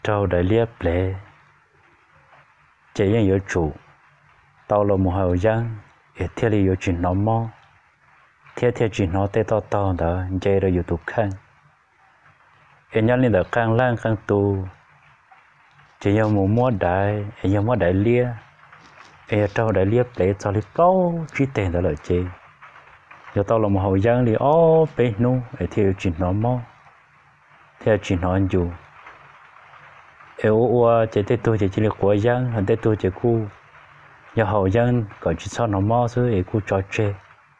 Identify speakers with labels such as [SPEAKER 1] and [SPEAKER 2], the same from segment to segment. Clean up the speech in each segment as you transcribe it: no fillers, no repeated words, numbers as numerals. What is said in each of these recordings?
[SPEAKER 1] trâu đại liếp lệ chỉ những yếu chủ tao là một hậu giang để thiết lý yếu chuyện nó mò thiết chuyện nó tê to đó dây rồi yếu tụ khăn em nhớ lên được khăn lang khăn tu chỉ những một mua đại em những mua đại lia em trâu đại liếp lệ cho liếp bao chỉ tiền đó là chị giờ tao là một hậu giang thì ó bên nu để theo chuyện nó mò theo chuyện nó anh dù eo chỉ tết tôi chỉ là của giang hơn tết tôi chỉ cu giờ hậu giang còn chỉ sau nó mò xứ eo cu cho chơi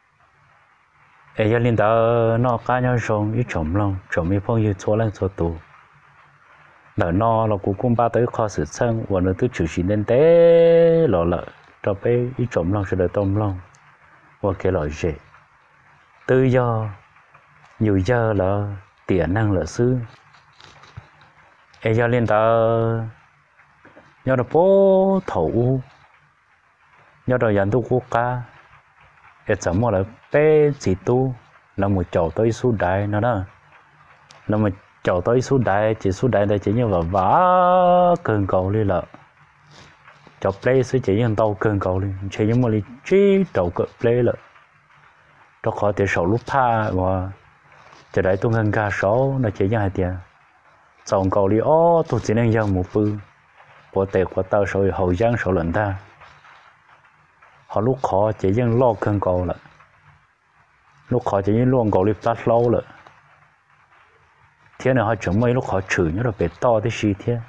[SPEAKER 1] eo giờ linh đạo nó cá nhau rong ít chồng ít phong yêu số lần số tù lỡ nó là cụ cũng ba tới kho sự sang và nó tới chủ sĩ nên té lọ lợ cho bé ít chồng lòng sẽ đợi tôm lòng và cái loại dễ tư do nhiều giờ là tiền năng là xứ em giờ lên ta nhớ là bố thầu nhớ là dàn tu quốc ca em chẳng mua là bé chỉ tu là một chỗ tới số đại nó đó là một chỗ tới số đại đây chỉ như là vá cơn cầu đi là chỗ play số chỉ như tàu cơn cầu đi chỉ như một lý trí đầu cỡ play là đó khó để sầu lúc tha và chờ đấy tung hơn ca số nó chỉ như hai tiền dòng cầu đi ó tôi chỉ nên dân một bư của tệ của tao rồi hậu giang số lần ta họ lúc khó chỉ dân lo cơn cầu là lúc khó chỉ dân luôn cầu đi phát lâu là thế này họ chuẩn mấy lúc khó chửi nhớ là phải to tới gì thế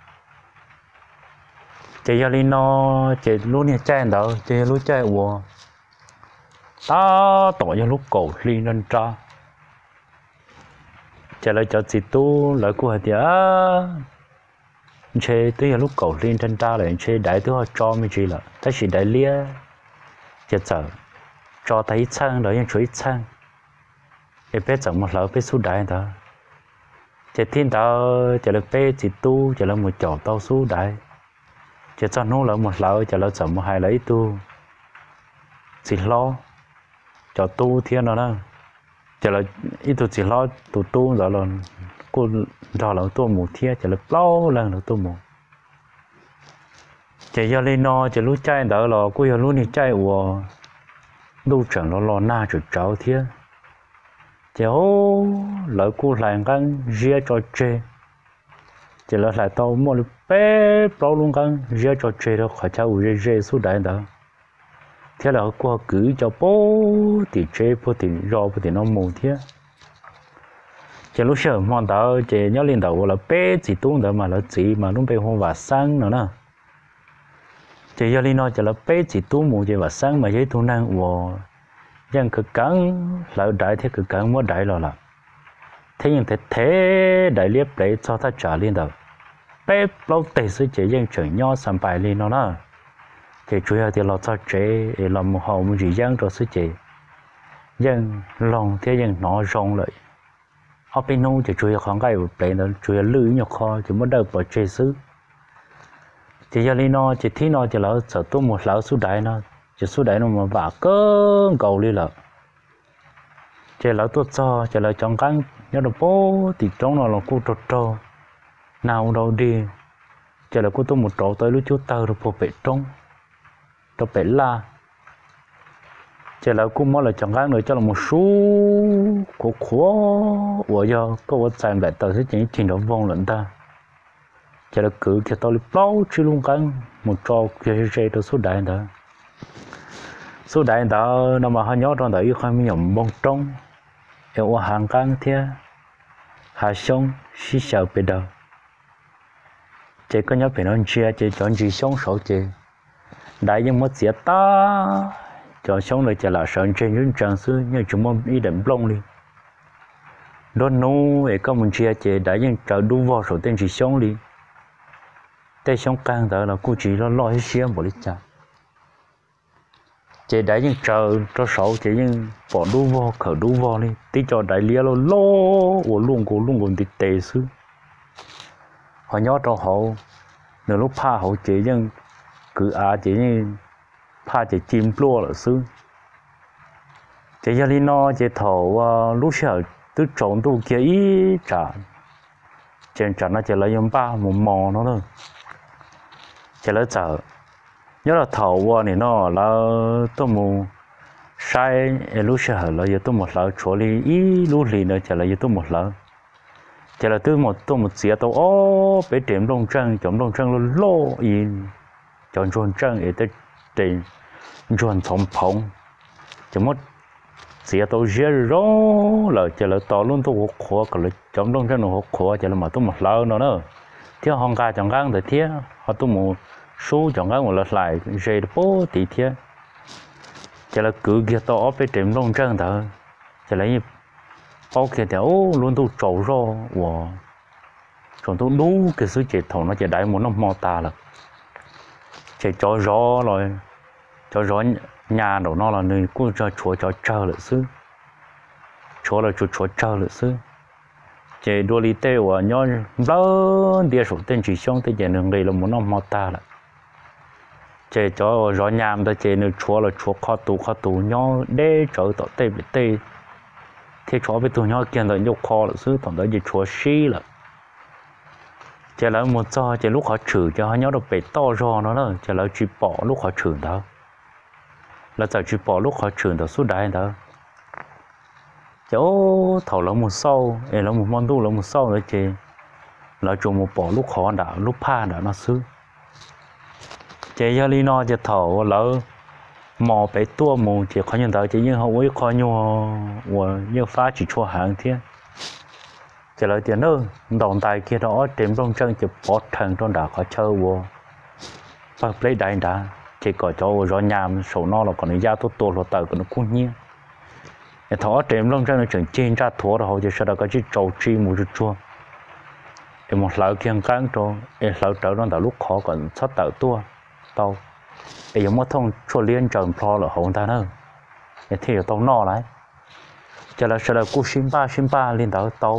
[SPEAKER 1] chỉ giờ lên nó chỉ lúc này chạy đâu chỉ lúc chạy của ta tỏ cho lúc cầu lên lên tra trả lời cho chị tu lời của thì chơi tới lúc cầu lên trên ta lại chơi đại thứ họ cho mấy gì là ta chỉ đại lia chết sợ cho thấy sang đó những chuối sang em biết chẳng một lỡ biết số đại đó chỉ thiên tao chỉ là bé chị tu chỉ là một chỗ tao số đại chỉ cho nó là một lỡ chỉ là chẳng một hai lấy tu chỉ lo cho tu thiên nó đó chỉ là ít tu chỉ lo tu rồi là cô rồi là tu một thiên chỉ là lâu lần là tu một chỉ giờ lên nó chỉ lúc chạy đó là cô giờ lúc này chạy của lúc chẳng nó lo na chụp cháu thiên chỉ ô lỡ cô làm cái ria cho chơi chỉ là lại tao mua được bé bao luôn cái ria cho chơi đó khỏi cháu ria số đại đó thế là cô cứ cho bố thì chơi bố thì rau bố thì nó mù thế chỉ lúc sợ mòn tao chỉ nhớ lên đầu là bé chỉ tung đó mà là chỉ mà lúc bé hôm và sáng nữa nè chỉ giờ lên nó chỉ là bé chỉ tung mù chỉ và sáng mà giấy thu năng của dân cực cắn lại đại thế cực cắn muốn đại là thế nhưng thế đại liếp để cho ta trả lên đầu bé lâu tệ sự chế dân chuyển nhau sản bài lên nó nè thì chủ yếu thì là cho chế làm một hậu một gì dân cho sự chế dân lòng thế dân nó rong lại ở bên nông thì chủ yếu khoảng cái để nó chủ yếu lưỡi nhọc kho chỉ muốn đợi bỏ chế xứ thì giờ lên nó chỉ thi nó chỉ là sợ tôi một lão số đại nó chỉ số đại nó mà vả cơn cầu đi là chỉ là tôi cho chỉ là trong cắn nhớ được bố thì trong nó là cô trâu nào đâu đi chỉ là cô tôi một trâu tới lúc chú tao được bộ bể trong cho bể la chỉ là cô mới là trong cắn nữa cho là một số khó của giờ có một sản lại tao sẽ chỉ trình độ vong lận ta chỉ là cứ cho tao lúc lâu chứ luôn cắn một trâu kia dây tới số đại đó nó mà họ nhớ trong đấy khôngมีnhầm bông trong ở hàng căng thế hà sông xí sầu bên đầu chỉ có nhớ phải nói chia chỉ chọn gì sông sổ chỉ đại nhưng mất xía ta chọn sông này chỉ là sợi trên những trang sư như chúng mình ý định bông đi đón nô để có một chia chỉ đại nhưng chờ đủ vào sổ tên chỉ sông đi tên sông căng đó là cô chỉ lo hết xía một lít trà chỉ đại nhưng chờ cho sổ chỉ nhưng bỏ đủ vào khởi đủ vào đi tí cho đại lia lo của luôn còn tịt tệ xứ họ nhớ cho họ nửa lúc pha họ chỉ nhưng cứ chỉ như pha chỉ chim plua là xứ chỉ giờ đi nó chỉ thầu lúc sợ tức trộn tu kia ý trả trên trận nó chỉ lấy yếm ba một mò nó thôi chỉ lấy chở nhớ là thầu qua này nó là tôi muốn sai lúc sau là giờ tôi một lần chỗ đi ý lúc gì nữa chỉ là giờ tôi một lần chỉ là tôi một xía tôi ô bé điểm đông trăng chọn đông trăng luôn lô in chọn chọn trăng để tới tiền chọn thòng phong chỉ một xía tôi dễ rõ là chỉ là to luôn tôi khó còn là chọn đông trăng nó khó chỉ là mà tôi một lần nữa theo hong ca chọn ngang tới thế họ tôi một số chọn ngang một lần lại dễ bố tí thế chỉ là cứ kia to bé điểm đông trăng thôi chỉ là bao kia thì luôn tôi trâu ro và còn tôi đủ cái sự chế thầu nó chỉ đại một năm mò ta là chỉ cho gió rồi cho gió nhà đồ nó là nơi cũng cho chúa cho chờ lại xứ chúa là chúa chờ lại xứ chỉ đua lý tê và nhau lớn địa số tên chỉ xong tới giờ người là một năm mò ta là chỉ cho gió nhà mà chỉ nơi chúa là chúa kho tù nhau để trở tới tê bị tê thì chúa với tụi nhau kiện tới nhục kho là xứ tổng tới gì chúa xí là chỉ là một giờ chỉ lúc họ trừ cho họ nhớ được bể to rò nó là chỉ là chỉ bỏ lúc họ trừ đó là chỉ bỏ lúc họ trừ đó suốt đại đó chỉ thầu là một sau là một món tu là một sau nữa chỉ là chủ một bỏ lúc họ đã lúc pha đã nó xứ chỉ giờ li nó chỉ thầu là mò bể tua mù chỉ khó nhận tới chỉ như họ ấy khó như phá chỉ chua hàng thiên chỉ là tiền nữa đồng tài kia đó tìm trong chân chỉ bỏ thằng trong đã khó chơi vô và lấy đại đã chỉ có cho rõ nhàm số nó là còn giá tốt là tờ của nó cũng nhiên thọ tìm trong chân nó chuyển trên ra thua rồi chỉ sau đó có chỉ trâu chi một chút chua để một lão kiêng cán cho lão trở nó đã lúc khó còn sắp tờ tua tàu để giống một thông chua liên trần pro là hồn ta nữa thì tàu nọ lại chỉ là sau đó cú xin ba lên tàu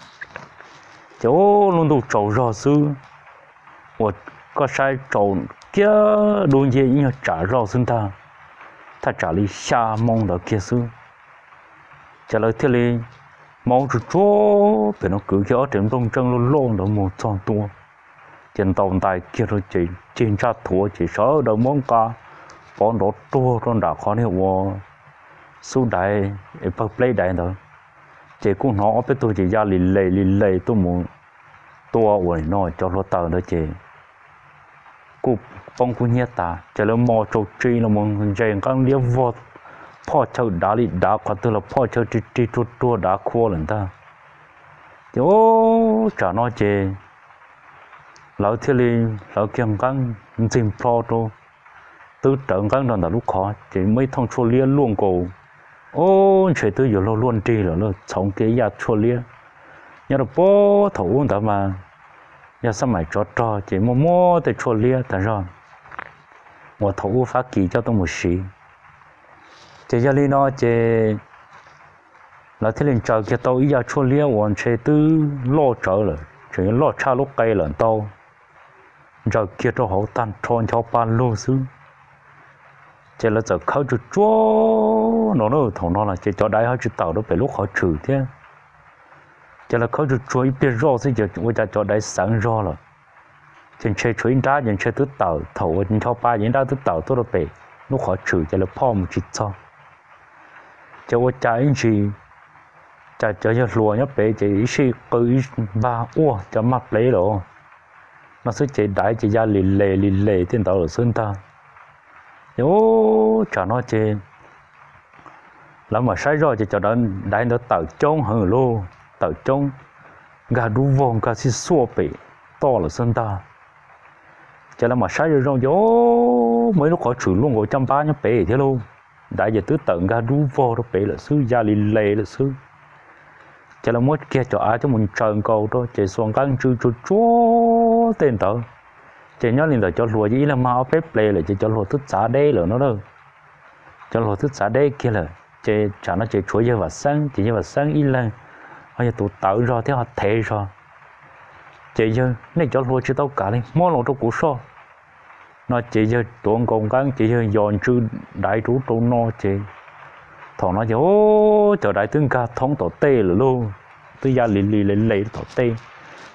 [SPEAKER 1] chỗ luôn đủ trâu rò sư, và có sai trâu kia đôi gì như trả rò xưng ta trả lý xa mong đó kia sư, trả lời thế này mong chú chúa để nó cứ kéo trên đông chân luôn luôn đó một tròn tua, trên tàu tài kia rồi chỉ trên cha thua chỉ sợ đầu mong ca, bọn đó tua trong đã khó hiểu và số đại bậc play đại đó. Chỉ cũng nó biết tôi chỉ ra lì lì tôi muốn tua rồi nó cho nó tờ đó chỉ cục bông cũng nhét ta chỉ là mò trâu tri là muốn dành các liếc vọt phò châu đá lì đá qua từ là phò châu tri tua đá khô lần ta thì chả nói chỉ lão thiên li lão kiêng các dìm phò đâu tư trận các đoàn đã lúc khó chỉ mấy thằng chua lia luôn cổ chuyện tôi giờ lo luôn tri rồi nó sống cái nhà chua lia nhà nó bố thủ đó mà nhà sao mày cho chỉ mua để chua lia ta rồi một thủ phát kỳ cho tôi một xí chỉ gia li nó chỉ là thế nên chờ cái tôi nhà chua lia hoàn chế tư lo trở rồi chỉ lo cha lúc cây lần tao giờ kia cho hậu tan tròn cho ban lô xứ chỉ là giờ khâu chú chúa nó thằng nó là chỉ cho đại họ chú tàu đó phải lúc họ trừ thế chỉ là khâu chú chúa biết rõ thì giờ chúng ta cho đại sáng rõ rồi trên chơi chuối đá trên chơi tứ tàu thầu trên cho ba trên đá tứ tàu tôi đó phải lúc họ trừ chỉ là phò một chút cho cho trái gì cho lúa nhá bé chỉ xí cứ ba cho mặt lấy rồi nó sẽ chỉ đại chỉ ra lì lề trên tàu ở sơn ta chả nói chê lắm mà sai rồi thì cho đó đại nó tàu trống hơn luôn tàu trống gà đu vòng gà xí xua bể to là sơn ta chả là mà sai rồi mấy lúc họ chửi luôn 130 nhá bể thế luôn đại giờ tứ tận gà đu vò đó bể là xứ gia lì lề là xứ chả là mỗi kia cho ai cho mình trần cầu thôi chỉ xuống căng chúa tên tờ chỉ nhớ liền là cho lúa gì là mau phép play là chỉ cho lúa thức xả đê là nó đâu cho lúa thức xả đê kia là chỉ chả nó chỉ chuối giờ và sáng chỉ giờ và sáng ít lên bây giờ tụt tạo ra theo họ thể rồi chỉ giờ này cho lúa chỉ tao cả lên mỗi lần trong củ so nó chỉ giờ tuần công cán chỉ giờ dọn chữ đại chủ tụ nó chỉ thằng nó chỉ chờ đại tướng ca thống tổ tê là luôn tôi ra lì lì tổ tê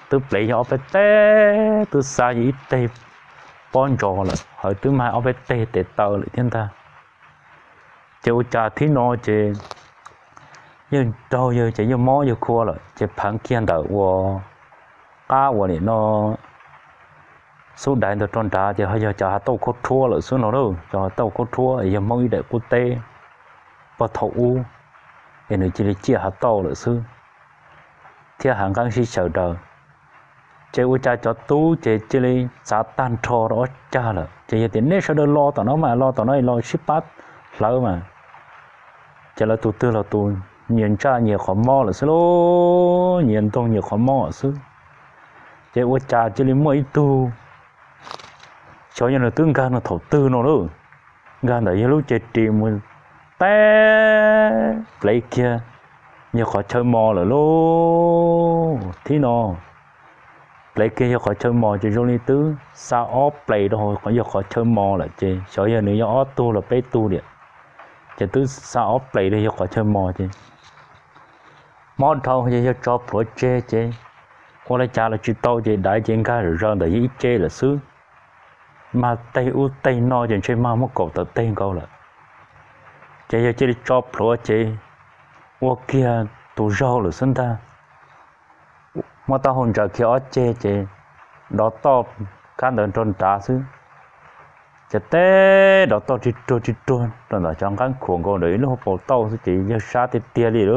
[SPEAKER 1] tôi lấy cho bé té tôi xa gì tê bon trò là hỏi tôi mai bé tê tê tờ lại thiên ta chiều cha thì nó chỉ nhưng đâu giờ chỉ như mó như khua rồi chỉ phẳng kiên đỡ của cá của này nó số đại được tròn trà chỉ hơi giờ cha tàu cốt thua rồi số nó đâu cho tàu cốt thua giờ mong để quốc tế và thầu u thì nó chỉ chia hạt tàu rồi xưa theo hàng gang sĩ chờ đợi chế u cha cho tú chế chỉ lấy giá tan trò đó cha là chế tiền nét sao đâu lo tao nó mà lo tao nó lo ship pass lỡ mà chế là tụ tư là tụ nhìn cha nhiều khó mò là xứ lô nhìn tông nhiều khó mò là xứ chế u cha chỉ lấy mấy tu cho nên là tương gan là thổ tư nó đó gan là lúc chế tìm mình té lấy kia nhiều khó chơi mò là lô thế nó lấy kia khỏi chơi mò chỉ trong lý tứ sao off play đâu có giờ khỏi chơi mò là chị cho giờ nếu off tu là pay tu điện chỉ tứ sao off play đây khỏi chơi mò chị món thau giờ cho pro chơi chị qua lại trả là chỉ tao chị đại chiến cái rồi ra để ít chơi là xứ mà tây u tây no chỉ chơi mà mất cầu tờ tây câu là chị giờ chỉ cho pro chị qua kia tụ rau là xứng ta mà ta hôn trợ kia ở chê chê đó to can đơn trôn trả xứ chê té đó to chỉ trôn rồi là trong cái khuôn cô đấy nó bộ tàu xứ chỉ như xa thì tia đi đó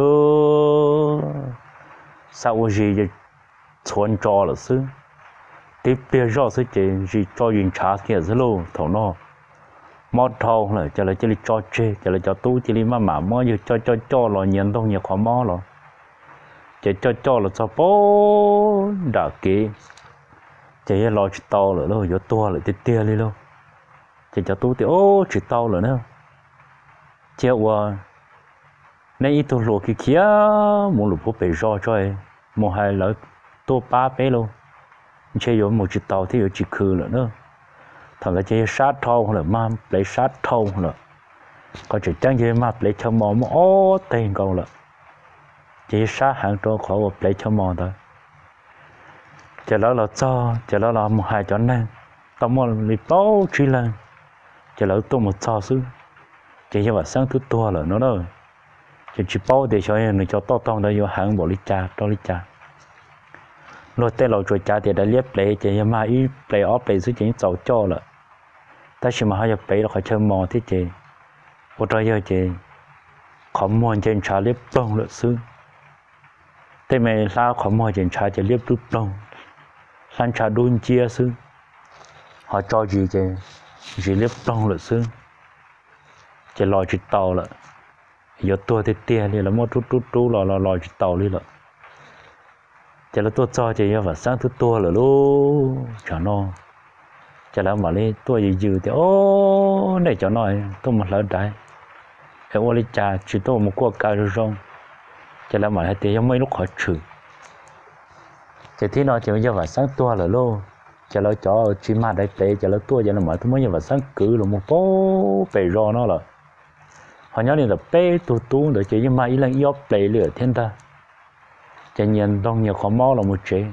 [SPEAKER 1] sao gì thì xuân cho là xứ tiếp bia rõ xứ chỉ gì cho duyên trả kia xứ luôn thầu nó mót thầu là cho là chỉ cho chê cho là cho tú chỉ mà mó như cho là nhìn đâu nhiều khó mó rồi chỉ cho là cho bố đã kỹ chỉ lo chỉ tao rồi đâu, cho tua lại tia đi luôn chỉ cho tú thì ô chỉ tao rồi nữa chỉ qua nay ít tôi lo cái kia muốn lục bố bể ro cho em một hai lỡ tô ba bé luôn chỉ có một chỉ tao thì có chỉ khử nữa nữa thằng cái chỉ sát thâu là mà lấy sát thâu nữa có chỉ trang gì mà lấy cho mỏ mà ô tiền câu là chỉ sát hàng trâu khỏi một lấy cho mò thôi chỉ đó là cho chỉ đó là một hai chọn nên tao muốn đi bao chi lần chỉ là tôi một cho xứ chỉ cho vào sáng thứ tua là nó đâu chỉ bao để cho người cho to to đây vô hàng bộ li cha rồi tên lò chuột cha thì đã liếp lấy chỉ mà ít lấy ở lấy xứ chỉ giàu cho là ta chỉ mà hai giờ lấy là khỏi chơi mò thế chỉ một trò giờ chỉ không muốn trên cha liếp bông lợi xứ thế mày sao không mua chuyện trả chỉ liếp rút đông san trả đun chia xứ họ cho gì chỉ liếp đông là xứ chỉ lòi chỉ tàu là giờ tôi thì tiền thì là mua trút lòi chỉ tàu đi là chỉ là tôi cho chỉ và sáng thứ tôi là luôn chả no chỉ là mà đi tôi gì dư thì ô này cho nói tôi một lần đấy em ô đi trà chỉ tôi một cuộc cà rồi rong chỉ là mà thì mấy lúc họ trừ chỉ thế nó chỉ bây giờ và sáng tua là lô chỉ là cho chỉ mà đại tệ chỉ là tua chỉ là mà tôi mới giờ và sáng cử là một phố bể ro nó là họ nhớ đến là bé tu để chỉ mà ý là yếu bể lửa thiên ta chỉ nhìn đông nhiều khó mò là một chế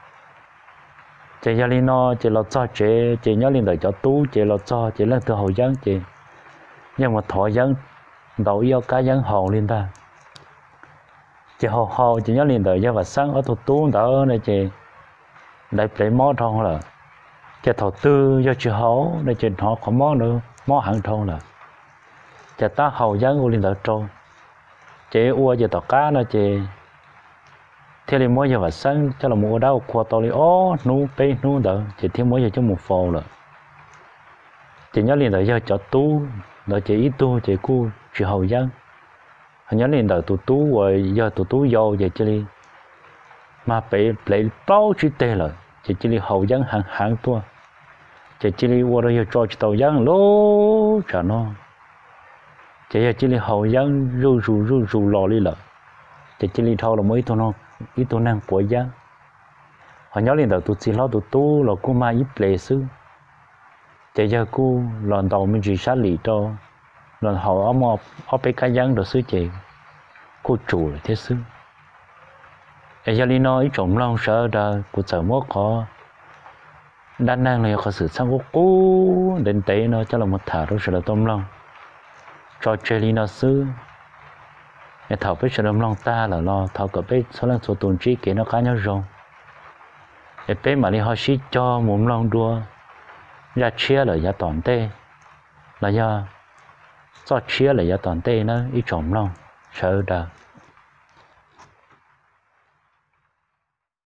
[SPEAKER 1] chỉ giờ lên nó chỉ là cho chế chỉ nhớ lên để cho tu chỉ là cho chỉ là từ hậu giang chỉ nhưng mà thọ giang đầu yếu cá giang hậu lên ta chỉ hậu chỉ nhớ liền đời cho và sáng ở thủ tú đỡ này chỉ đại plei mó thong là chỉ thầu tư do chỉ hậu này chỉ họ không mó nữa mó hàng thong là chỉ ta hậu giang u liền đời trâu chỉ ua chỉ tàu cá nó chỉ theo liền mỗi giờ và sáng cho là mua đâu qua tàu đi ó nu pe nu đỡ chỉ thêm mỗi giờ cho một phò là chỉ nhớ liền đời cho tú đời chỉ ít tu chỉ cu chỉ hậu giang nhớ lên đời tụi tú rồi giờ tụi tú vô về chơi mà bị lấy bao chữ tê rồi chỉ chơi hậu giang hàng tua chỉ chơi qua đây cho tàu giang lố chả nó chỉ chơi hậu giang ru lò đi rồi chỉ chơi thâu là mấy tôi nó ít tôi năng của giang họ nhớ lên đời tụi xí lo tụi tú là cô mà ít lệ sư chỉ giờ cô lần đầu mình chỉ sát lì cho lần hậu ở bên cái giang được sư chị cô chủ là thế sư ấy giờ đi nó ít trồng long sợ đã của sợ mất khó đa năng là có sự sang cố đến tế nó cho là một thả rồi sẽ là tôm long cho chơi đi nó xứ để thảo biết sẽ làm long ta là lo thảo có biết số lần số tuần trí kia nó cá nhau rồi để biết mà đi họ xí cho muốn long đua ra chia là giá toàn tê là do cho chia là giá toàn tê nó ít trồng long sợ đã